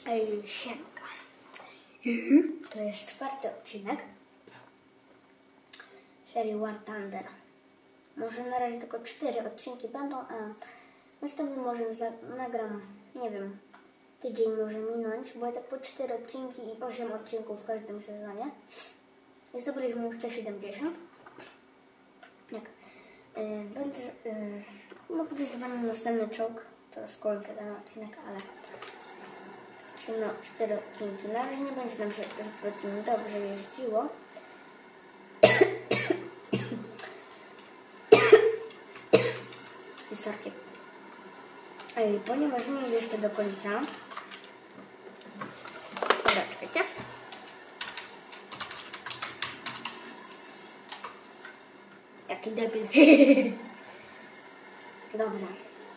Siemka. To jest 4. odcinek serii War Thunder. Może na razie tylko 4 odcinki będą, a następny może nagram, nie wiem, tydzień może minąć, bo tak po 4 odcinki i 8 odcinków w każdym sezonie. I zdobyliśmy już 170. Jak będzie pokazywany następny czołg, to skończę ten odcinek, ale no 4 odcinki. Na razie nie będzie nam się zbyt dobrze jeździło. I sorki. Ponieważ nie jest jeszcze do końca. Dobra, czekajcie. Jaki debil. Dobrze.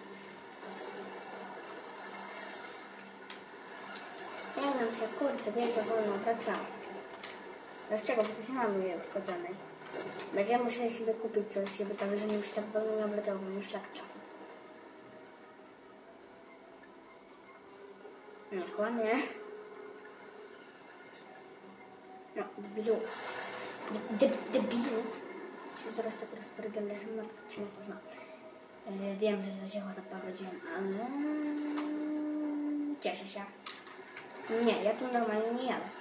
Ja nam się kurde wielko wolną pracę. Dlaczego? Bo nie mamy jej uszkodzonej. Będziemy musieli sobie kupić coś, żeby tam, że nie się tak wolno nie obratował, nie szlak trafi. Nie kłamie. No, debilu. Debilu. Się zaraz tak rozporygam, że matko cię nie pozna. Wiem, że za cicho to powiedziałem, ale cieszę się. Nie, ja tu normalnie nie jadę.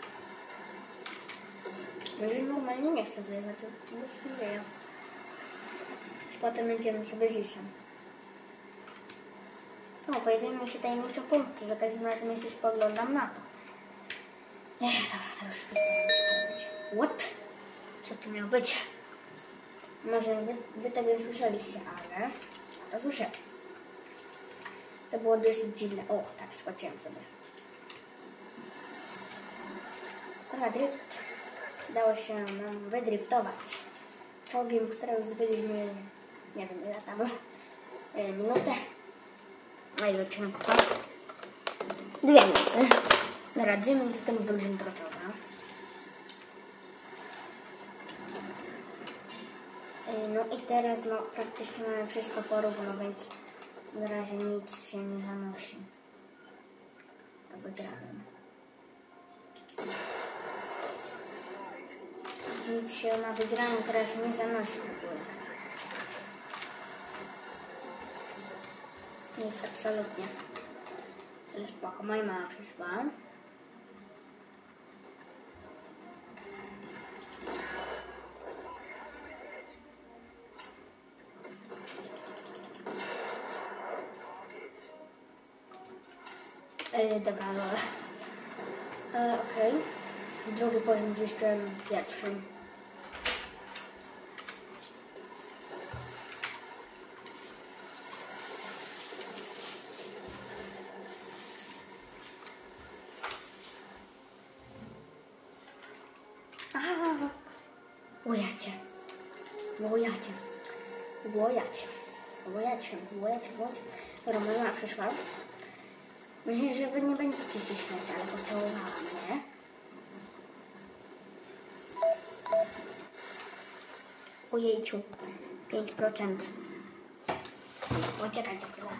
Jeżeli normalnie nie chcę wyjechać, to nic nie dzieje. Potem będziemy sobie zisem. No, pojawiają się tajemnicze punkty, za każdym razem jeśli spoglądam na to. Dobra, to już przestawiam się powiedzieć. What? Co to miało być? Może wy tego nie słyszeliście, ale to słyszę. To było dosyć dziwne. O, tak, skoczyłem sobie. Dobra, drift. Udało się nam wydriftować czołgiem, którego zdobyliśmy, nie wiem ile tam, minutę. A ile odcinek trwa? 2 minuty. Dobra, 2 minuty temu zdobyliśmy tego czołga. No i teraz no praktycznie mamy wszystko porówno, więc na razie nic się nie zanosi. Wygrałem. Nic się na wygraniu teraz nie zanosi w ogóle. Nic absolutnie. Ale spoko, moja mama przyszła. Dobra, no. Okej. Drugi poziom zniszczyłem pierwszym. Łojacie. Dobra, moja mama przyszła. Myślę, że wy nie będziecie się śmiać, ale pocałowała mnie. Ojejciu, 5%. Poczekajcie chwilę.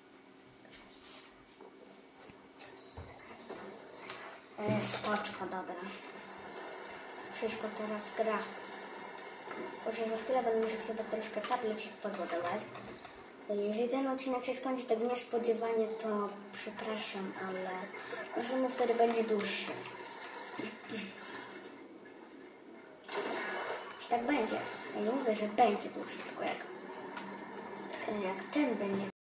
Spoczko, dobra. Wszystko teraz gra. Może za chwilę będę musiał sobie troszkę tablecik podładować. Jeżeli ten odcinek się skończy tak niespodziewanie, to przepraszam, ale następny wtedy będzie dłuższy. Czy tak będzie? Ja nie mówię, że będzie dłuższy, tylko jak ten będzie